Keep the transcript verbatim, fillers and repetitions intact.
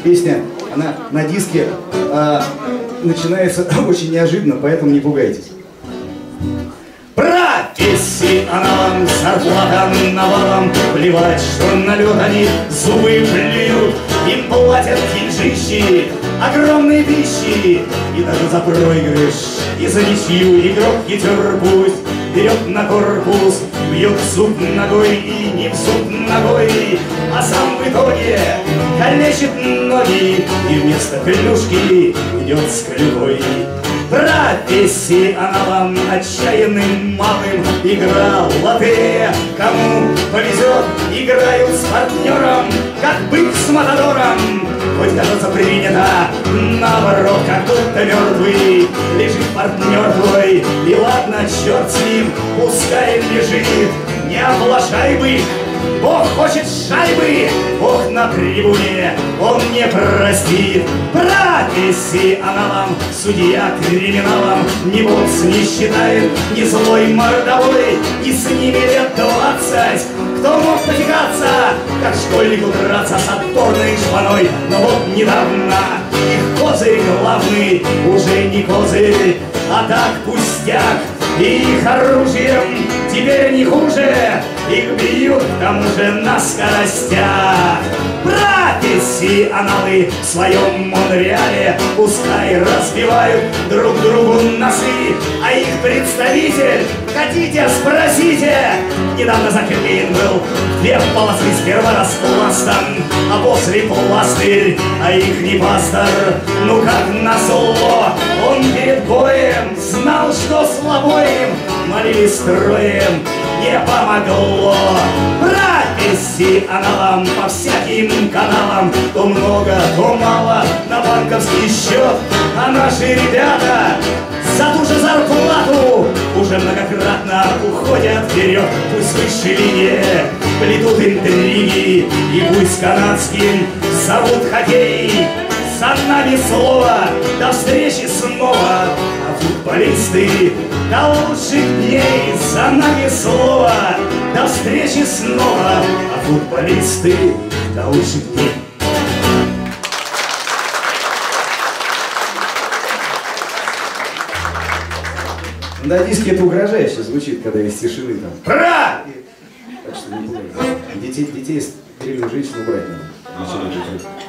Песня, она на диске э, начинается очень неожиданно, поэтому не пугайтесь. Профессионалам зарплатам навалом плевать, что на лед они зубы плюют. Им платят деньжищи, огромные пищи, и даже за проигрыш, и за ничью игрок хитер пусть берет на корпус, бьет в зуб ногой и не в зуб ногой, а сам в итоге калечит ноги и вместо клюшки идет с клювой. Профессионалам, отчаянным малым игра латте. Кому повезет, играют с партнером, как бык с матадором. Хоть кажется принято, наоборот, как будто мертвый лежит партнер твой. И ладно, черт с ним, пускай лежит, не оплошай бы. Бог хочет шайбы, Бог на трибуне, Он не простит. Профессионалам, судья криминалам ни бокс не считает, ни злой мордовой, и с ними лет двадцать. Кто мог потягаться, как школьнику драться с отборной шпаной? Но вот недавно их козырь главный уже не козырь, а так пустяк. И их оружием теперь не хуже, их бьют к тому же на скоростях. Профессионалы в своем Монреале пускай разбивают друг другу носы, а их представитель, хотите, спросите, недавно заклеен был две полосы, сперва распластан, а после пластырь, а их не пастор. Ну как назло, он перед боем знал, что слабо им, молились строем, не помогло. Профессионалам по всяким каналам то много, то мало на банковский счет, а наши ребята за ту же зарплату уже многократно уходят вперед. Пусть выше линии плетут интриги, и пусть канадским зовут хоккей. За нами слово, до встречи снова, а футболисты до лучших дней. За нами слово, до встречи снова, а футболисты до лучших дней. На диске это угрожающе звучит, когда из тишины там. Пра! Так что не пугайтесь. Детей, детей, стрельную женщину брать надо.